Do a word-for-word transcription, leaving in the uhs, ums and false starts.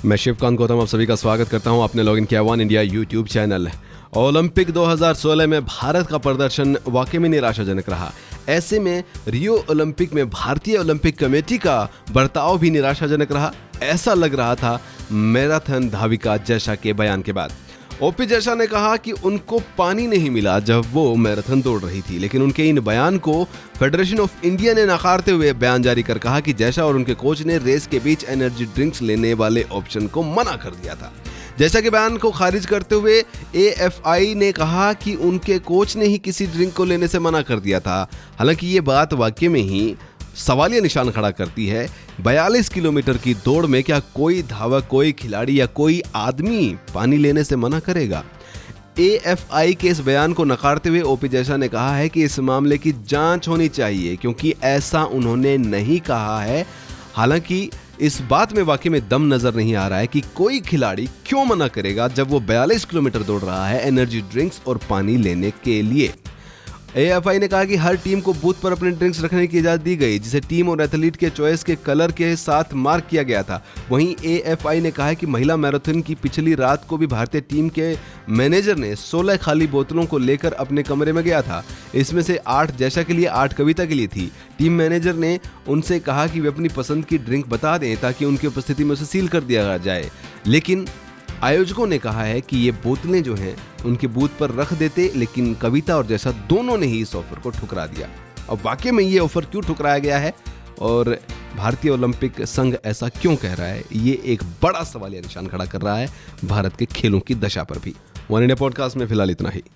मैं शिवकांत गौतम आप सभी का स्वागत करता हूं। आपने लॉगिन किया one India YouTube channel. Olympic दो हज़ार सोलह में भारत का प्रदर्शन वाकई में निराशाजनक रहा। ऐसे में रियो ओलंपिक में भारतीय ओलंपिक कमेटी का बर्ताव भी निराशाजनक रहा। ऐसा लग रहा था मैराथन धाविका जैशा के बयान के बाद। ओपी जैशा ने कहा कि उनको पानी नहीं मिला जब वो मैराथन दौड़ रही थी, लेकिन उनके इन बयान को फेडरेशन ऑफ इंडिया ने नकारते हुए बयान जारी कर कहा कि जैशा और उनके कोच ने रेस के बीच एनर्जी ड्रिंक्स लेने वाले ऑप्शन को मना कर दिया था। जैशा के बयान को खारिज करते हुए ए एफ आई ने कहा कि उनके कोच ने ही किसी ड्रिंक को लेने से मना कर दिया था। हालांकि ये बात वाकई में ही सवालिया निशान खड़ा करती है। बयालीस किलोमीटर की दौड़ में क्या कोई धावक, कोई खिलाड़ी या कोई आदमी पानी लेने से मना करेगा? ए एफ आई के इस बयान को नकारते हुए ओपी जैशा ने कहा है कि इस मामले की जांच होनी चाहिए, क्योंकि ऐसा उन्होंने नहीं कहा है। हालांकि इस बात में वाकई में दम नजर नहीं आ रहा है कि कोई खिलाड़ी क्यों मना करेगा जब वो बयालीस किलोमीटर दौड़ रहा है एनर्जी ड्रिंक्स और पानी लेने के लिए। ए एफ आई ने कहा कि हर टीम को बूथ पर अपने ड्रिंक्स रखने की इजाजत दी गई, जिसे टीम और एथलीट के चॉइस के कलर के साथ मार्क किया गया था। वहीं ए एफ आई ने कहा कि महिला मैराथन की पिछली रात को भी भारतीय टीम के मैनेजर ने सोलह खाली बोतलों को लेकर अपने कमरे में गया था। इसमें से आठ जैशा के लिए, आठ कविता के लिए थी। टीम मैनेजर ने उनसे कहा कि वे अपनी पसंद की ड्रिंक बता दें ताकि उनकी उपस्थिति में उसे सील कर दिया जाए, लेकिन आयोजकों ने कहा है कि ये बोतलें जो हैं उनके बूथ पर रख देते, लेकिन कविता और जैशा दोनों ने ही इस ऑफर को ठुकरा दिया। अब वाकई में ये ऑफर क्यों ठुकराया गया है और भारतीय ओलंपिक संघ ऐसा क्यों कह रहा है, ये एक बड़ा सवालिया निशान खड़ा कर रहा है भारत के खेलों की दशा पर भी। वन इंडिया पॉडकास्ट में फिलहाल इतना ही।